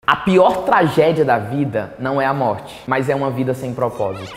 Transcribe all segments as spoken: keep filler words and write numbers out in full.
A pior tragédia da vida não é a morte, mas é uma vida sem propósito.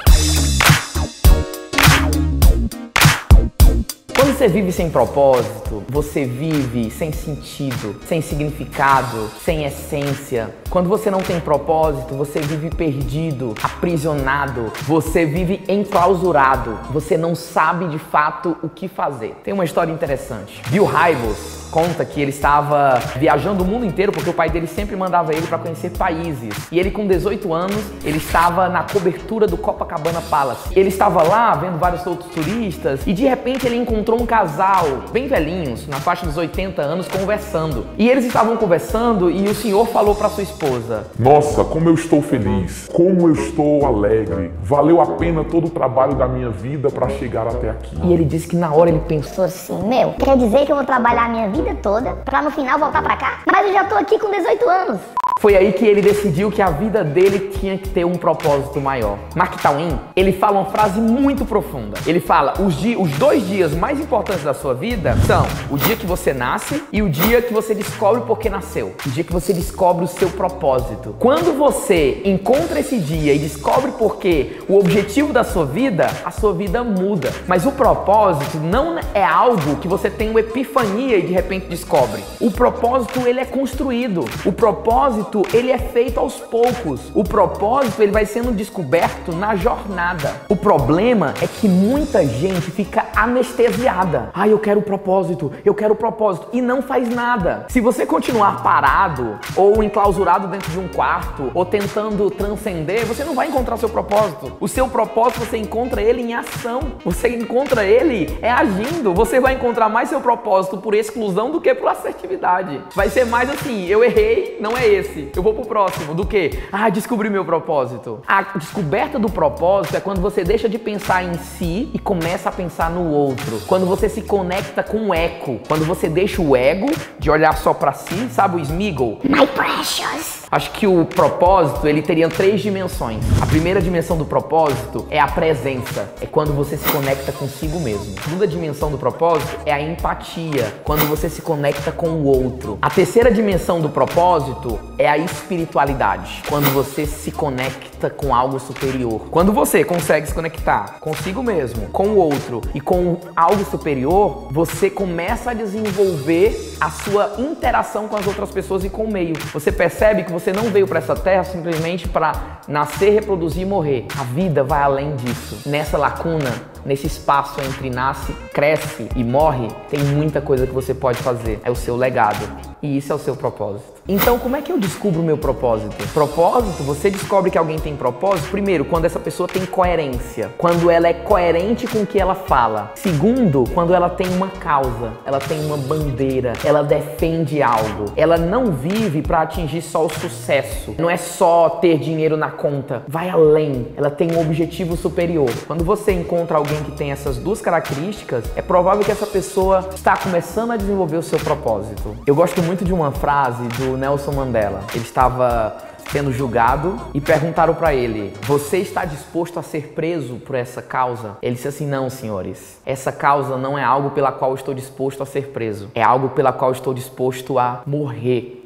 Quando você vive sem propósito, você vive sem sentido, sem significado, sem essência. Quando você não tem propósito, você vive perdido, aprisionado, você vive enclausurado, você não sabe de fato o que fazer. Tem uma história interessante. Bill Hybels conta que ele estava viajando o mundo inteiro porque o pai dele sempre mandava ele para conhecer países. E ele, com dezoito anos, ele estava na cobertura do Copacabana Palace. Ele estava lá vendo vários outros turistas e de repente ele encontrou um casal bem velhinhos, na faixa dos oitenta anos, conversando. E eles estavam conversando e o senhor falou para sua esposa: "Nossa, como eu estou feliz, como eu estou alegre. Valeu a pena todo o trabalho da minha vida para chegar até aqui." E ele disse que na hora ele pensou assim: meu, quer dizer que eu vou trabalhar a minha vida toda pra no final voltar pra cá? Mas eu já tô aqui com dezoito anos. Foi aí que ele decidiu que a vida dele tinha que ter um propósito maior. Mark Twain, ele fala uma frase muito profunda. Ele fala: os, di os dois dias mais importantes da sua vida são o dia que você nasce e o dia que você descobre por que nasceu. O dia que você descobre o seu propósito. Quando você encontra esse dia e descobre por que o objetivo da sua vida, a sua vida muda. Mas o propósito não é algo que você tem uma epifania e de repente descobre. O propósito, ele é construído. O propósito, ele é feito aos poucos. O propósito, ele vai sendo descoberto na jornada. O problema é que muita gente fica anestesiada. Ah, eu quero o propósito, eu quero o propósito, e não faz nada. Se você continuar parado ou enclausurado dentro de um quarto ou tentando transcender, você não vai encontrar seu propósito. O seu propósito, você encontra ele em ação. Você encontra ele é agindo. Você vai encontrar mais seu propósito por exclusão do que por assertividade. Vai ser mais assim: eu errei, não é esse. Eu vou pro próximo, do que? Ah, descobri meu propósito. A descoberta do propósito é quando você deixa de pensar em si e começa a pensar no outro. Quando você se conecta com o eco. Quando você deixa o ego de olhar só pra si, sabe o Smiggle? My precious. Acho que o propósito, ele teria três dimensões. A primeira dimensão do propósito é a presença. É quando você se conecta consigo mesmo. A segunda dimensão do propósito é a empatia. Quando você se conecta com o outro. A terceira dimensão do propósito é a espiritualidade. Quando você se conecta com algo superior. Quando você consegue se conectar consigo mesmo, com o outro e com algo superior, você começa a desenvolver a sua interação com as outras pessoas e com o meio. Você percebe que você não veio para essa terra simplesmente para nascer, reproduzir e morrer. A vida vai além disso. Nessa lacuna, nesse espaço entre nasce, cresce e morre, tem muita coisa que você pode fazer. É o seu legado. E isso é o seu propósito. Então, como é que eu descubro o meu propósito? Propósito, você descobre que alguém tem propósito, primeiro, quando essa pessoa tem coerência. Quando ela é coerente com o que ela fala. Segundo, quando ela tem uma causa. Ela tem uma bandeira. Ela defende algo. Ela não vive para atingir só o sucesso. Não é só ter dinheiro na conta. Vai além. Ela tem um objetivo superior. Quando você encontra alguém que tem essas duas características, é provável que essa pessoa está começando a desenvolver o seu propósito. Eu gosto muito de uma frase do Nelson Mandela. Ele estava sendo julgado e perguntaram para ele: você está disposto a ser preso por essa causa? Ele disse assim: não, senhores, essa causa não é algo pela qual estou disposto a ser preso, é algo pela qual estou disposto a morrer.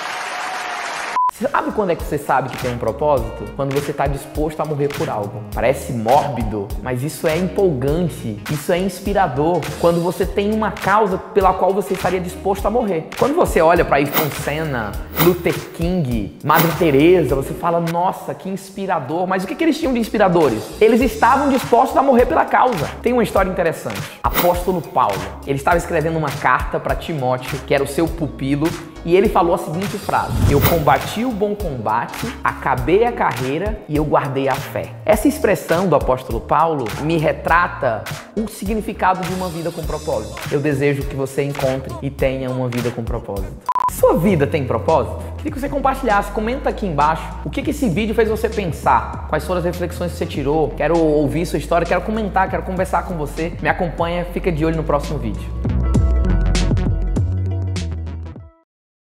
Sabe quando é que você sabe que tem um propósito? Quando você está disposto a morrer por algo. Parece mórbido, mas isso é empolgante, isso é inspirador. Quando você tem uma causa pela qual você estaria disposto a morrer. Quando você olha para Ayrton Senna, Luther King, Madre Teresa, você fala: nossa, que inspirador. Mas o que, que eles tinham de inspiradores? Eles estavam dispostos a morrer pela causa. Tem uma história interessante. Apóstolo Paulo, ele estava escrevendo uma carta para Timóteo, que era o seu pupilo, e ele falou a seguinte frase: eu combati o bom combate, acabei a carreira e eu guardei a fé. Essa expressão do apóstolo Paulo me retrata o significado de uma vida com propósito. Eu desejo que você encontre e tenha uma vida com propósito. Sua vida tem propósito? Queria que você compartilhasse, comenta aqui embaixo o que, que esse vídeo fez você pensar, quais foram as reflexões que você tirou. Quero ouvir sua história, quero comentar, quero conversar com você. Me acompanha, fica de olho no próximo vídeo.